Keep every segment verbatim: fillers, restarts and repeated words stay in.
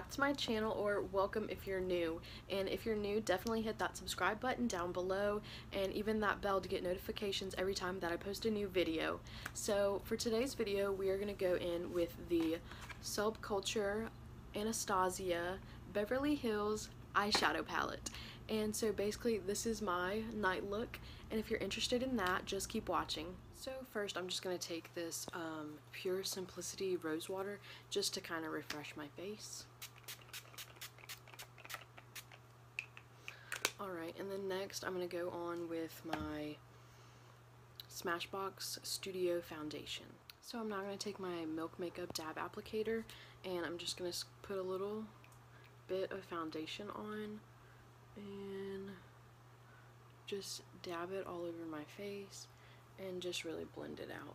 back to my channel, or welcome if you're new. And if you're new, definitely hit that subscribe button down below and even that bell to get notifications every time that I post a new video. So for today's video, we are going to go in with the Subculture Anastasia Beverly Hills eyeshadow palette. And so basically this is my night look, and if you're interested in that, just keep watching. So first I'm just going to take this um, Pure Simplicity Rose Water just to kind of refresh my face. Alright, and then next I'm going to go on with my Smashbox Studio Foundation. So I'm now going to take my Milk Makeup Dab Applicator, and I'm just going to put a little bit of foundation on and just dab it all over my face and just really blend it out.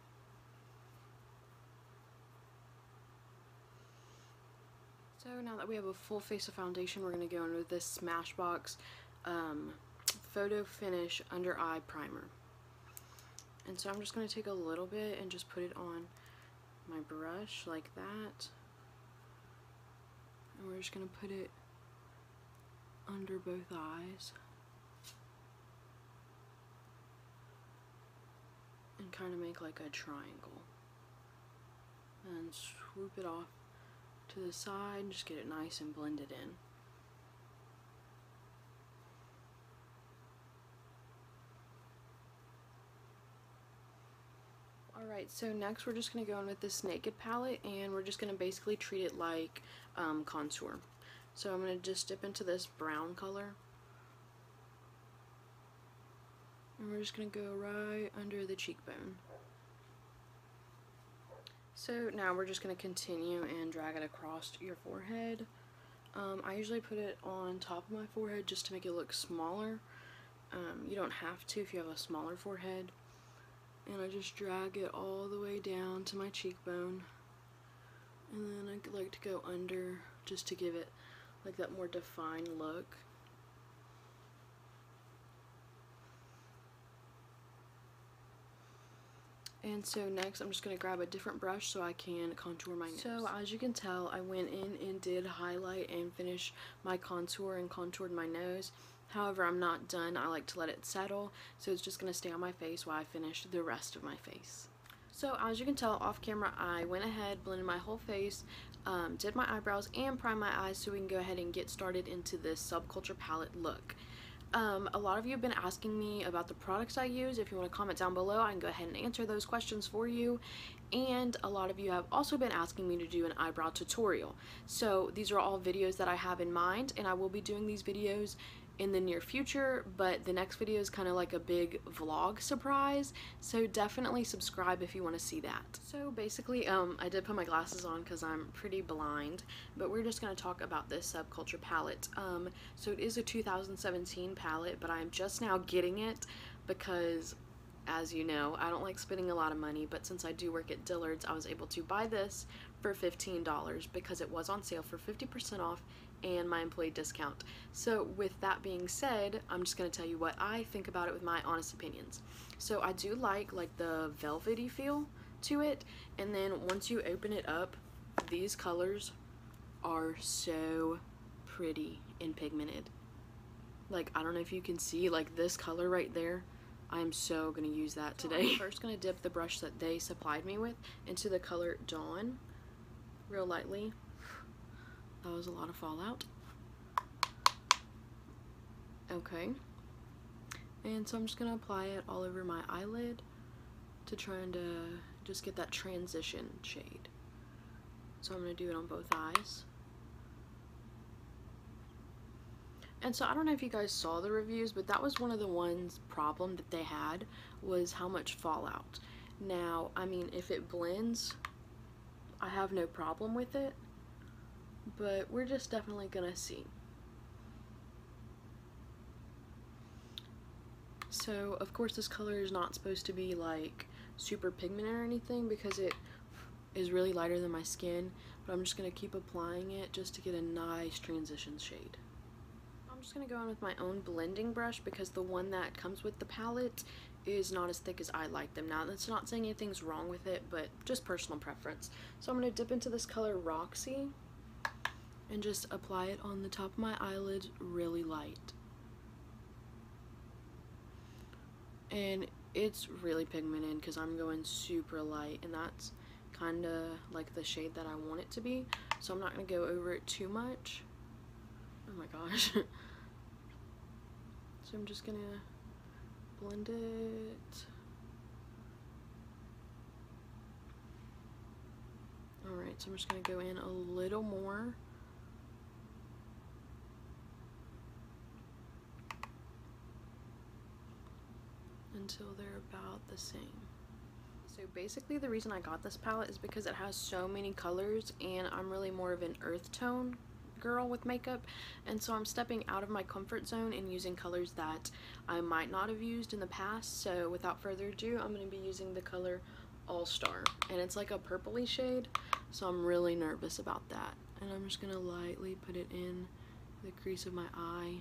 So now that we have a full face of foundation, we're going to go in with this Smashbox um, Photo Finish Under Eye Primer. And so I'm just going to take a little bit and just put it on my brush like that. And we're just going to put it under both eyes and kind of make like a triangle, and swoop it off to the side and just get it nice and blended in. Alright, so next we're just going to go in with this Naked palette, and we're just going to basically treat it like um, contour. So I'm going to just dip into this brown color, and we're just going to go right under the cheekbone. So now we're just going to continue and drag it across your forehead. Um, I usually put it on top of my forehead just to make it look smaller. Um, you don't have to if you have a smaller forehead. And I just drag it all the way down to my cheekbone, and then I like to go under just to give it like that more defined look. And so next I'm just going to grab a different brush so I can contour my nose. So as you can tell, I went in and did highlight and finish my contour and contoured my nose. However, I'm not done. I like to let it settle, so it's just going to stay on my face while I finish the rest of my face. So as you can tell off camera, I went ahead, blended my whole face, um, did my eyebrows, and primed my eyes so we can go ahead and get started into this Subculture palette look. Um, a lot of you have been asking me about the products I use. If you want to comment down below, I can go ahead and answer those questions for you. And a lot of you have also been asking me to do an eyebrow tutorial. So these are all videos that I have in mind, and I will be doing these videos in the near future, but the next video is kind of like a big vlog surprise, so definitely subscribe if you want to see that. So basically, um, I did put my glasses on because I'm pretty blind, but we're just going to talk about this Subculture palette. Um, so it is a two thousand seventeen palette, but I'm just now getting it because, as you know, I don't like spending a lot of money, but since I do work at Dillard's, I was able to buy this for fifteen dollars because it was on sale for fifty percent off and my employee discount. So with that being said, I'm just going to tell you what I think about it with my honest opinions. So I do like like the velvety feel to it, and then once you open it up, these colors are so pretty and pigmented. Like, I don't know if you can see like this color right there. I'm so going to use that today. So I'm first going to dip the brush that they supplied me with into the color Dawn real lightly. That was a lot of fallout. Okay. And so I'm just going to apply it all over my eyelid to try and uh, just get that transition shade. So I'm going to do it on both eyes. And so I don't know if you guys saw the reviews, but that was one of the ones problem that they had, was how much fallout. Now, I mean, if it blends, I have no problem with it. But we're just definitely gonna see. So of course this color is not supposed to be like super pigmented or anything because it is really lighter than my skin, but I'm just gonna keep applying it just to get a nice transition shade. I'm just gonna go in with my own blending brush because the one that comes with the palette is not as thick as I like them. Now that's not saying anything's wrong with it, but just personal preference. So I'm gonna dip into this color Roxy, and just apply it on the top of my eyelids really light. And it's really pigmented because I'm going super light, and that's kind of like the shade that I want it to be, so I'm not going to go over it too much. Oh my gosh. So I'm just going to blend it. Alright, so I'm just going to go in a little more. Until they're about the same. So basically the reason I got this palette is because it has so many colors, and I'm really more of an earth tone girl with makeup, and so I'm stepping out of my comfort zone and using colors that I might not have used in the past. So without further ado, I'm going to be using the color All Star, and it's like a purpley shade, so I'm really nervous about that. And I'm just going to lightly put it in the crease of my eye.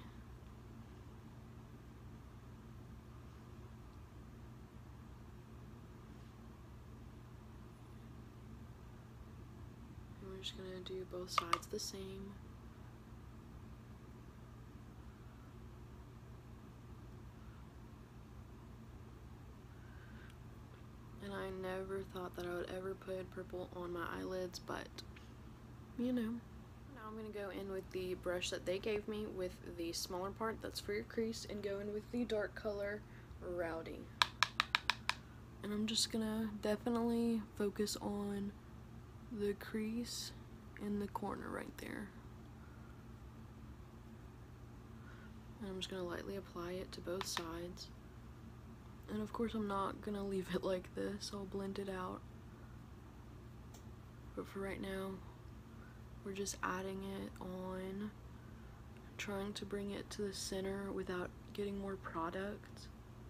We're just going to do both sides the same. And I never thought that I would ever put purple on my eyelids, but you know. Now I'm going to go in with the brush that they gave me with the smaller part that's for your crease, and go in with the dark color Rowdy. And I'm just going to definitely focus on the crease in the corner right there. And I'm just going to lightly apply it to both sides. And of course I'm not going to leave it like this, I'll blend it out. But for right now, we're just adding it on, trying to bring it to the center without getting more product.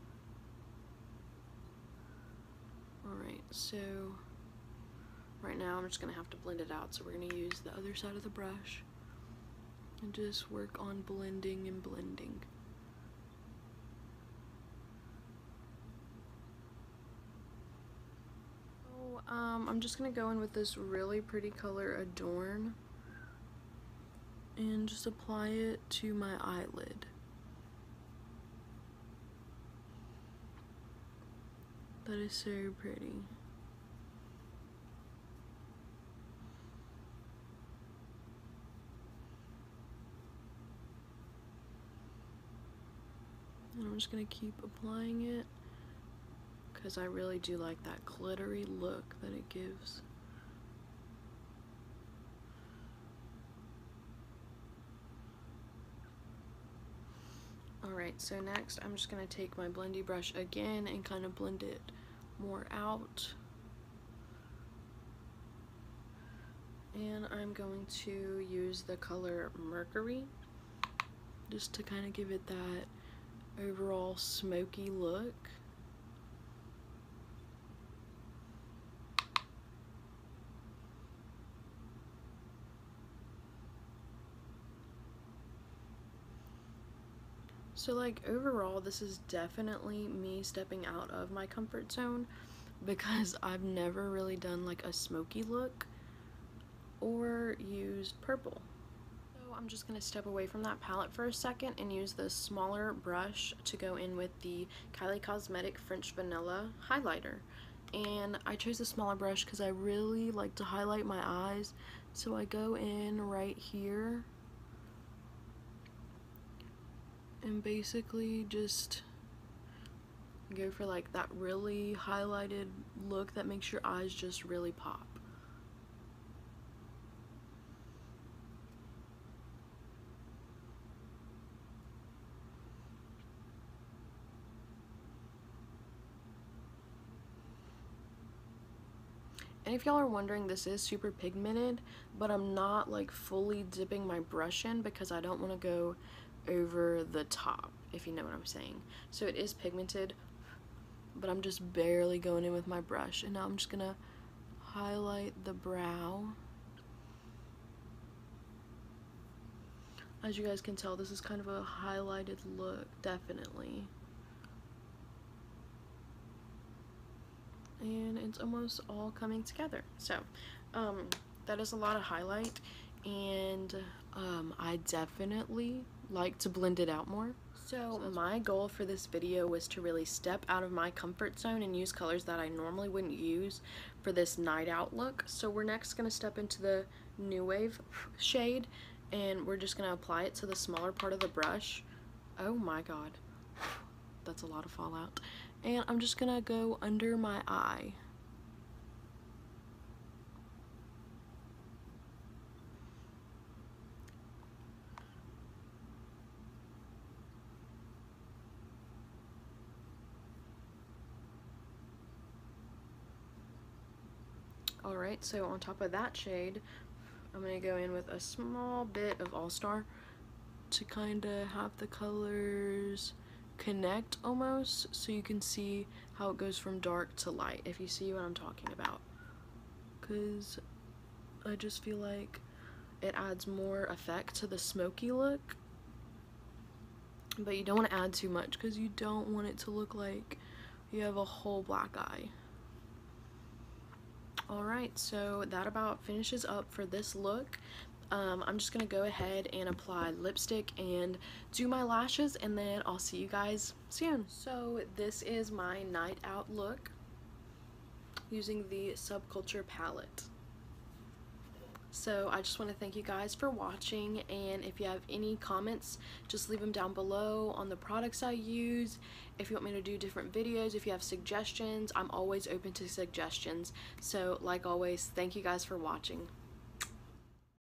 Alright, so right now I'm just going to have to blend it out, so we're going to use the other side of the brush and just work on blending and blending. So, um, I'm just going to go in with this really pretty color Adorn and just apply it to my eyelid. That is so pretty. And I'm just going to keep applying it because I really do like that glittery look that it gives. Alright, so next I'm just going to take my blendy brush again and kind of blend it more out. And I'm going to use the color Mercury just to kind of give it that overall smoky look. So like overall, this is definitely me stepping out of my comfort zone because I've never really done like a smoky look or used purple. So I'm just going to step away from that palette for a second and use the smaller brush to go in with the Kylie Cosmetic French Vanilla highlighter. And I chose the smaller brush because I really like to highlight my eyes, so I go in right here and basically just go for like that really highlighted look that makes your eyes just really pop. And if y'all are wondering, this is super pigmented, but I'm not like fully dipping my brush in because I don't want to go over the top, if you know what I'm saying. So it is pigmented, but I'm just barely going in with my brush. And now I'm just gonna highlight the brow. As you guys can tell, this is kind of a highlighted look, definitely. And it's almost all coming together. So um, that is a lot of highlight, and um, I definitely like to blend it out more. So, so my goal for this video was to really step out of my comfort zone and use colors that I normally wouldn't use for this night out look. So we're next going to step into the New Wave shade, and we're just going to apply it to the smaller part of the brush. Oh my god, that's a lot of fallout. And I'm just going to go under my eye. Alright, so on top of that shade, I'm going to go in with a small bit of All-Star to kind of have the colors connect almost, so you can see how it goes from dark to light, if you see what I'm talking about. Because I just feel like it adds more effect to the smoky look. But you don't want to add too much because you don't want it to look like you have a whole black eye. Alright, so that about finishes up for this look. Um, I'm just going to go ahead and apply lipstick and do my lashes, and then I'll see you guys soon. So this is my night out look using the Subculture palette. So I just want to thank you guys for watching, and if you have any comments, just leave them down below on the products I use. If you want me to do different videos, if you have suggestions, I'm always open to suggestions. So like always, thank you guys for watching.